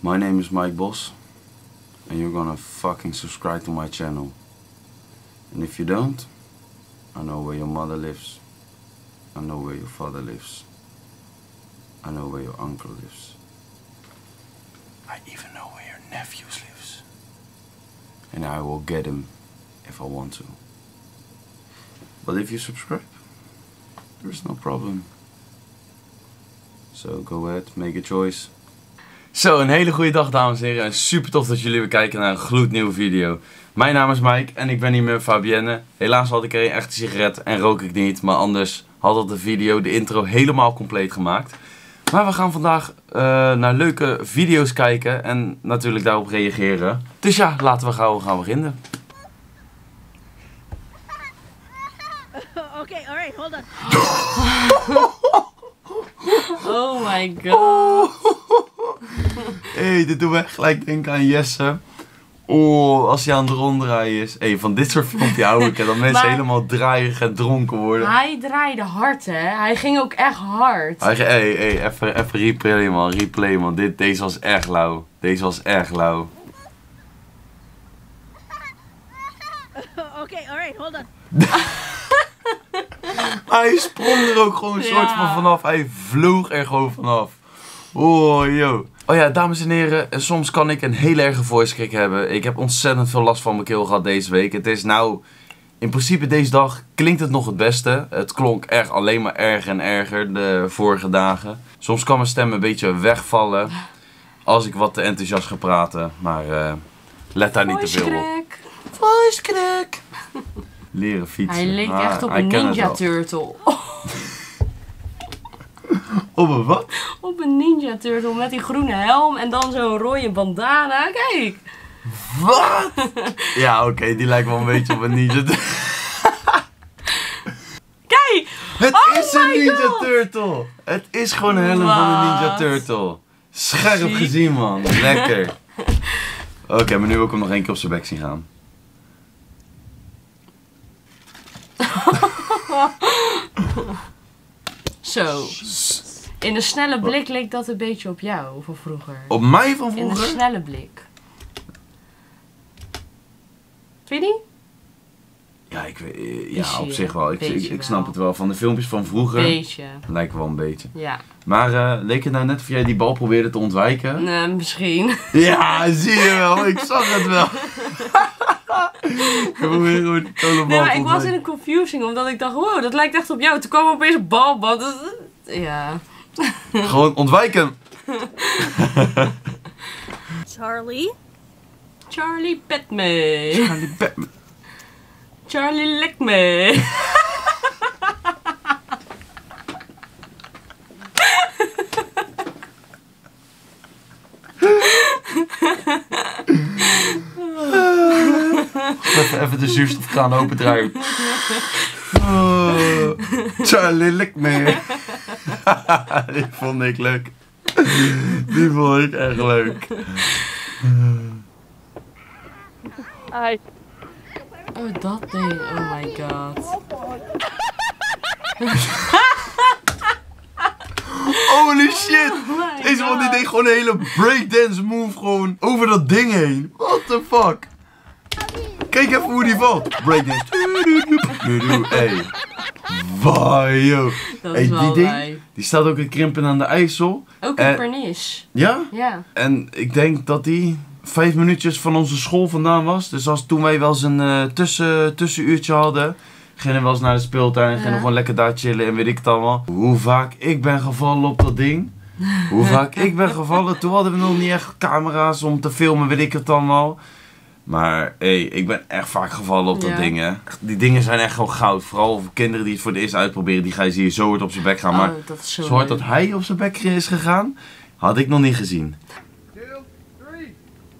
My name is Mike Bos, and you're gonna fucking subscribe to my channel. And if you don't, I know where your mother lives, I know where your father lives, I know where your uncle lives, I even know where your nephews lives, and I will get him if I want to. But if you subscribe, there's no problem. So go ahead, make a choice. Zo, een hele goede dag dames en heren en super tof dat jullie weer kijken naar een gloednieuwe video. Mijn naam is Mike en ik ben hier met Fabienne. Helaas had ik er een echte sigaret en rook ik niet, maar anders had dat de video, de intro helemaal compleet gemaakt. Maar we gaan vandaag naar leuke video's kijken en natuurlijk daarop reageren. Dus ja, laten we gauw gaan beginnen. Oké, alright, hold on. Oh my god. Hey, dit doet me echt gelijk denken aan Jesse. Oh, als hij aan het ronddraaien is. Hey, van dit soort filmpjes hou ik. Dat mensen helemaal draaien en dronken worden. Hij draaide hard, hè. Hij ging ook echt hard. Even replay man. Deze was echt lauw. Deze was echt lauw. Oké, alright, hold on. Hij sprong er ook gewoon een soort van vanaf. Hij vloog er gewoon vanaf. Oh, yo. Oh ja, dames en heren. En soms kan ik een hele erge voice crack hebben. Ik heb ontzettend veel last van mijn keel gehad deze week. Het is nou... In principe deze dag klinkt het nog het beste. Het klonk echt alleen maar erger en erger de vorige dagen. Soms kan mijn stem een beetje wegvallen. Als ik wat te enthousiast ga praten. Maar let daar niet te veel op. Voice crack. Leren fietsen. Hij leek echt op een Ninja Turtle. Op een wat? Op een Ninja Turtle met die groene helm en dan zo'n rode bandana. Kijk! Wat? Ja, oké, die lijkt wel een beetje op een Ninja Turtle. Kijk! Het is een Ninja Turtle! Het is gewoon een helm van een Ninja Turtle. Scherp gezien, man. Lekker. Oké, maar nu wil ik hem nog één keer op zijn bek zien gaan. Zo. In een snelle blik leek dat een beetje op jou van vroeger. Op mij van vroeger? In een snelle blik. Vind je niet? Ja, ik weet, ja op zich wel. Ik snap het wel. Van de filmpjes van vroeger. Beetje. Lijkt wel een beetje. Ja. Maar leek het nou net of jij die bal probeerde te ontwijken? Nee, misschien. Ja, zie je wel. Ik zag het wel. Ik probeer gewoon die kolenbal Nee, maar ik was in een confusing omdat ik dacht, wow, dat lijkt echt op jou. Toen kwam er opeens een balband. Ja. Gewoon ontwijken. Charlie? Charlie pet me. Charlie pet me. Charlie lek me. Even de zuurstofkraan opendraaien. Oh, Charlie lek me. Die vond ik leuk. Die vond ik echt leuk. Hi. Oh, dat ding. Oh my god. Holy shit! Deze man die deed gewoon een hele breakdance move gewoon over dat ding heen. What the fuck? Kijk even hoe die valt. Breakdance. Hey. Wow, yo. Dat is wel die wij. ding, die staat ook in Krimpen aan de IJssel. Ook in Pernis. Ja? Ja. En ik denk dat die 5 minuutjes van onze school vandaan was. Dus toen wij wel eens een tussenuurtje hadden, gingen we wel eens naar de speeltuin, gingen we gewoon lekker daar chillen en weet ik het allemaal. Hoe vaak ik ben gevallen op dat ding. Hoe vaak ik ben gevallen. Toen hadden we nog niet echt camera's om te filmen, weet ik het allemaal. Maar hey, ik ben echt vaak gevallen op dat ding, hè. Die dingen zijn echt gewoon goud. Vooral voor kinderen die het voor het eerst uitproberen. Die ga je zo hard op zijn bek gaan. Maar dat is zo hard dat hij op zijn bek is gegaan, had ik nog niet gezien. 2, 3.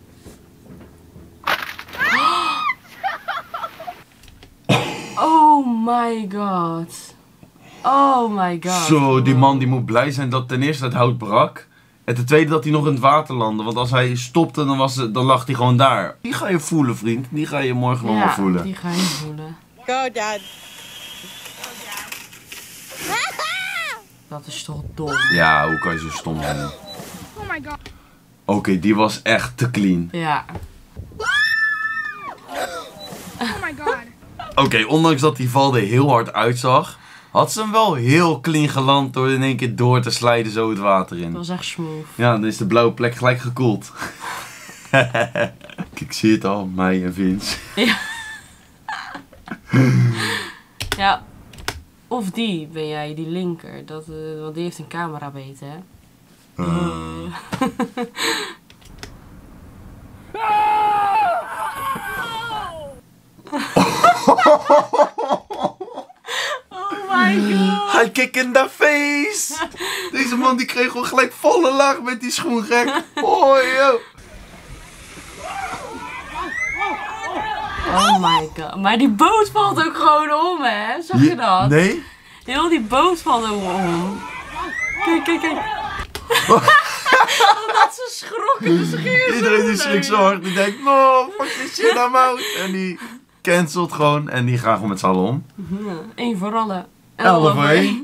Oh my god. Oh my god. Zo, die man die moet blij zijn dat ten eerste het hout brak. En ten tweede dat hij nog in het water landde. Want als hij stopte, dan lag hij gewoon daar. Die ga je voelen, vriend. Die ga je morgen nog wel voelen. Die ga je voelen. Go, Dad. Dat is toch dom. Ja, hoe kan je zo stom zijn? Oh my god. Oké, die was echt te clean. Ja. Oh my god. Oké, ondanks dat die val er heel hard uitzag, had ze hem wel heel clean geland door in één keer door te slijden zo het water in. Dat was echt smooth. Ja, dan is de blauwe plek gelijk gekoeld. Ik zie het al, mij en Vince. Ja. Ja. Of die ben jij, die linker. Dat, want die heeft een camera beet, hè? Oh my god. Hij kick in the face! Deze man die kreeg gewoon gelijk volle laag met die schoen, gek. Oh, yo. Oh my god. Maar die boot valt ook gewoon om, hè? Zag je dat? Nee? Heel die boot valt ook om. Kijk, kijk, kijk. Dat ze schrokken, dus gingen Iedereen die schrikt zo hard, die denkt, no, fuck this shit, I'm out. En die cancelt gewoon en die gaan gewoon met z'n allen om. Eén voor alle. 11 voor 1.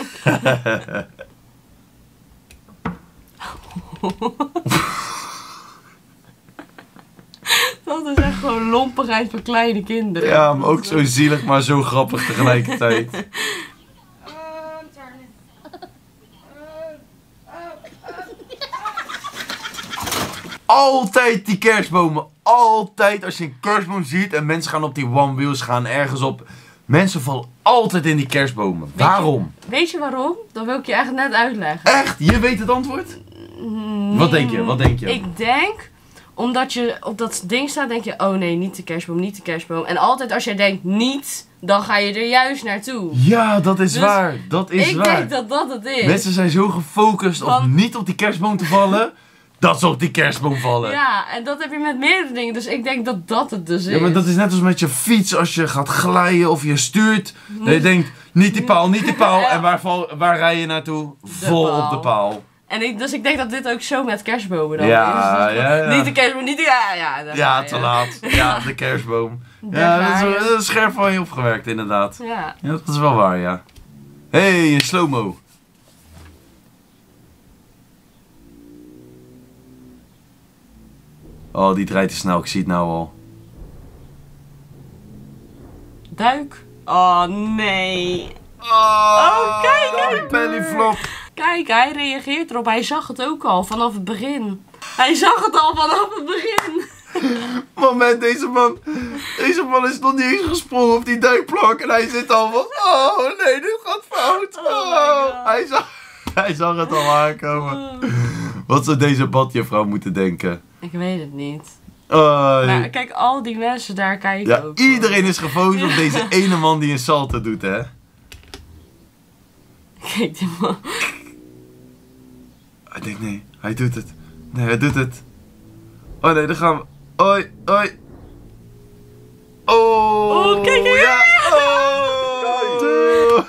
Dat is echt gewoon lompigheid van kleine kinderen. Ja, maar ook zo zielig, maar zo grappig tegelijkertijd. Altijd die kerstbomen. Altijd als je een kerstboom ziet en mensen gaan op die one wheels, gaan ergens op. Mensen vallen altijd in die kerstbomen. Waarom? Weet je waarom? Dat wil ik je eigenlijk net uitleggen. Echt? Je weet het antwoord? Wat denk je? Wat denk je? Ik denk, omdat je op dat ding staat, denk je, oh nee, niet de kerstboom, niet de kerstboom. En altijd als jij denkt niet, dan ga je er juist naartoe. Ja, dat is Dus waar. Dat is Ik waar. denk dat dat het is. Mensen zijn zo gefocust op Want- niet op die kerstboom te vallen, dat ze op die kerstboom vallen. Ja, en dat heb je met meerdere dingen. Dus ik denk dat dat het dus is. Ja, maar dat is net als met je fiets als je gaat glijden of je stuurt. Dat je denkt, niet die paal, niet die paal. Ja. En waar rij je naartoe? Vol paal. op de paal. En dus ik denk dat dit ook zo met kerstbomen dan Ja, is. Dus ja, ja. Niet de kerstboom, niet de... Ja, daar Ja, ga je. te laat. Ja, de kerstboom. Daar Ja, ga je. dat is scherp van je opgewerkt inderdaad. Ja. Ja, dat is wel waar, ja. Hey, een slow-mo. Oh, die draait te snel, ik zie het nou al. Duik. Oh, nee. Oh, kijk, bellyflop. Kijk, hij reageert erop. Hij zag het ook al vanaf het begin. Hij zag het al vanaf het begin. Moment, deze man is nog niet eens gesprongen op die duikplank en hij zit al van, oh nee, dit gaat fout. Oh my God. Hij zag het al aankomen. Wat zou deze badjuffrouw moeten denken? Ik weet het niet. Oh, Maar kijk, al die mensen daar kijken ja, ook. iedereen is gefocust op deze ene man die een salto doet, hè? Kijk die man. Hij denkt, nee, hij doet het. Nee, hij doet het. Oh nee, daar gaan we. Oi, oi. Oh, Oh, kijk, kijk. ja. Oh.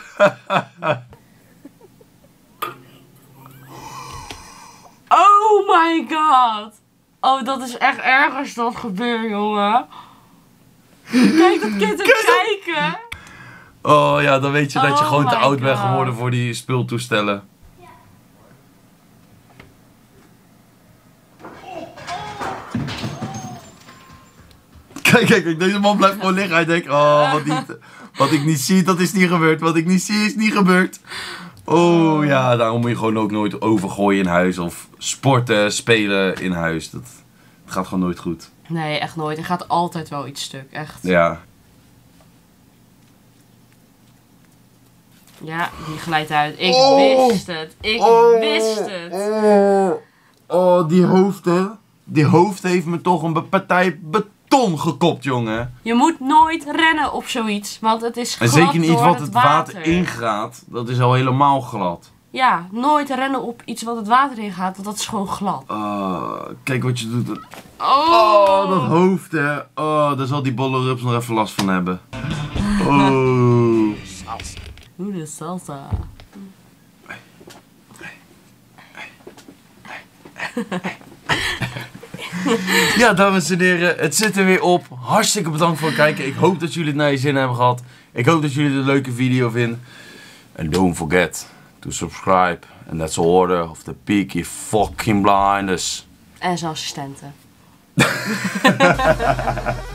Oh my god. Oh, dat is echt erg als dat gebeurt, jongen. Kijk dat kind ook kijken. Oh ja, dan weet je dat je Oh gewoon te my oud bent God. geworden voor die speeltoestellen. Kijk, kijk, kijk, deze man blijft gewoon liggen. Hij denkt, oh, wat ik niet zie, dat is niet gebeurd. Wat ik niet zie, is niet gebeurd. Oh ja, daarom moet je gewoon ook nooit overgooien in huis. Of sporten, spelen in huis. Het gaat gewoon nooit goed. Nee, echt nooit. Er gaat altijd wel iets stuk, echt. Ja. Ja, die glijdt uit. Ik Oh. wist het. Ik wist het. Oh, die hoofd, hè. Die hoofd heeft me toch een partij beton gekopt, jongen. Je moet nooit rennen op zoiets, want het is En glad zeker niet door wat het water water ingaat. Dat is al helemaal glad. Ja, nooit rennen op iets wat het water ingaat, want dat is gewoon glad. Kijk wat je doet. Oh, Oh, dat hoofd, hè. Oh, daar zal die bolle rups nog even last van hebben. Oh. Hoe de salsa. Ja, dames en heren, het zit er weer op. Hartstikke bedankt voor het kijken. Ik hoop dat jullie het naar je zin hebben gehad. Ik hoop dat jullie het een leuke video vinden. And don't forget to subscribe. And that's the order of the Peaky fucking blinders. En zijn assistenten.